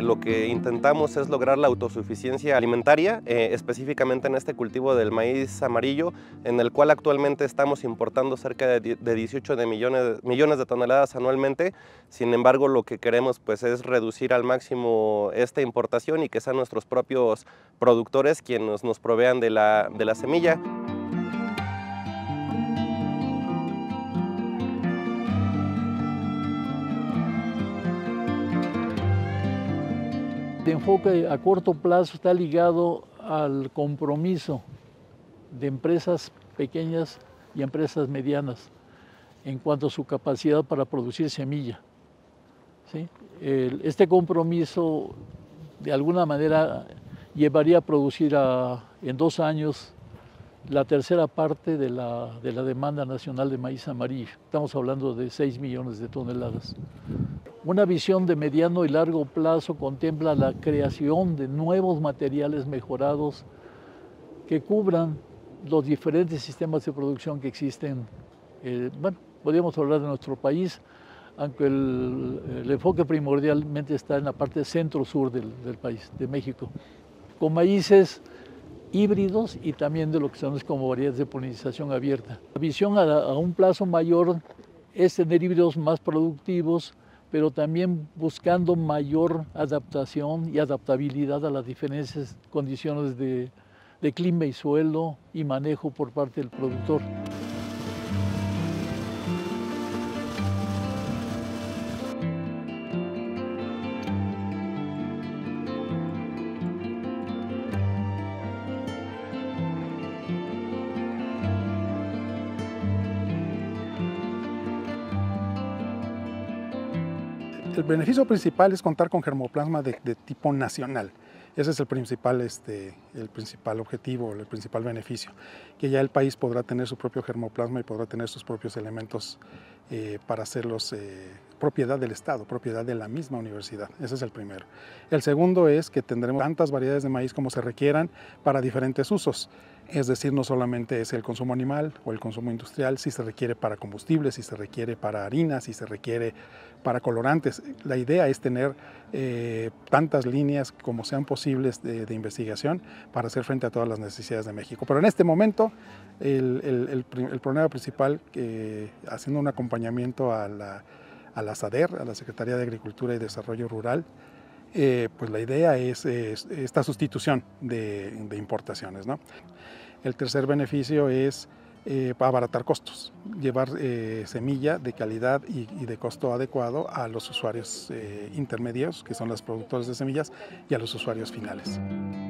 lo que intentamos es lograr la autosuficiencia alimentaria, específicamente en este cultivo del maíz amarillo, en el cual actualmente estamos importando cerca de 18 millones de toneladas anualmente. Sin embargo, lo que queremos pues es reducir al máximo esta importación y que sean nuestros propios productores quienes nos provean de la semilla. El enfoque a corto plazo está ligado al compromiso de empresas pequeñas y empresas medianas en cuanto a su capacidad para producir semilla, ¿sí? Este compromiso de alguna manera llevaría a producir en 2 años la tercera parte de la demanda nacional de maíz amarillo. Estamos hablando de 6 millones de toneladas. Una visión de mediano y largo plazo contempla la creación de nuevos materiales mejorados que cubran los diferentes sistemas de producción que existen. Bueno, podríamos hablar de nuestro país, aunque el enfoque primordialmente está en la parte centro-sur del país, de México, con maíces híbridos y también de lo que son como variedades de polinización abierta. La visión a un plazo mayor es tener híbridos más productivos, pero también buscando mayor adaptación y adaptabilidad a las diferentes condiciones de clima y suelo y manejo por parte del productor. El beneficio principal es contar con germoplasma de tipo nacional. Ese es el principal objetivo, el principal beneficio, que ya el país podrá tener su propio germoplasma y podrá tener sus propios elementos para hacerlos propiedad del Estado, propiedad de la misma universidad. Ese es el primero. El segundo es que tendremos tantas variedades de maíz como se requieran para diferentes usos. Es decir, no solamente es el consumo animal o el consumo industrial, si se requiere para combustibles, si se requiere para harinas, si se requiere para colorantes. La idea es tener tantas líneas como sean posibles de investigación para hacer frente a todas las necesidades de México. Pero en este momento el problema principal, haciendo un acompañamiento a la SADER, a la Secretaría de Agricultura y Desarrollo Rural, pues la idea es esta sustitución de importaciones, ¿no? El tercer beneficio es abaratar costos, llevar semilla de calidad y de costo adecuado a los usuarios intermedios, que son los productores de semillas, y a los usuarios finales.